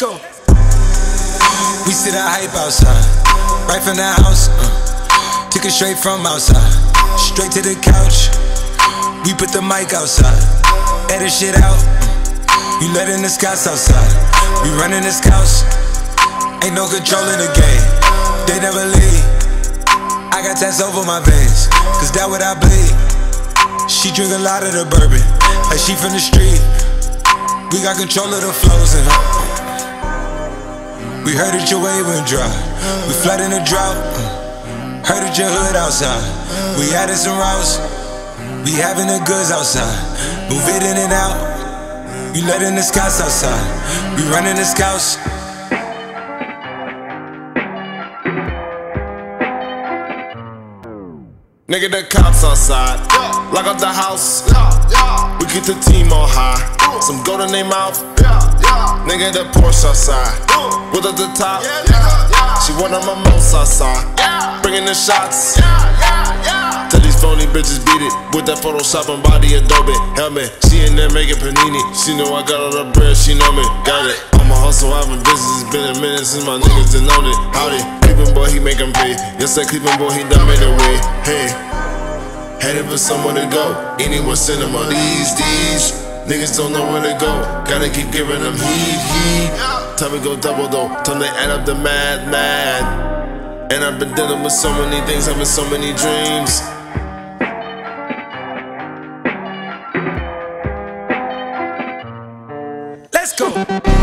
go. We see the hype outside, right from the house. Took it straight from outside, straight to the couch. We put the mic outside, edit shit out. You letting the scouts outside, we running the scouts. Ain't no control in the game, they never leave. I got tats over my veins, cause that what I bleed. She drink a lot of the bourbon, like she from the street. We got control of the flows in her. We heard that your wave went dry, we flooding the drought. Heard that your hood outside, we added some routes. We having the goods outside, move it in and out. You letting the scouts outside, we running the scouts. Nigga, the cops outside, lock up the house. We keep the team on high, some gold in their mouth. Nigga, the Porsche outside, with at the top. She want a mimosa outside, bringing the shots. Tell these phony bitches beat it with that Photoshop and body Adobe helmet. She in there making panini. She know I got all the bread, she know me. Got it. I'm a hustle, I've been business. It's been a minute since my niggas done known it. Howdy, Cleveland boy, he make 'em pay. Yes, that Cleveland boy, he done made a way. Hey, headed for somewhere to go. Anyone send them on these. Niggas don't know where to go. Gotta keep giving them heat. Time to go double though. Time to add up the mad. And I've been dealing with so many things, having so many dreams. Let's go.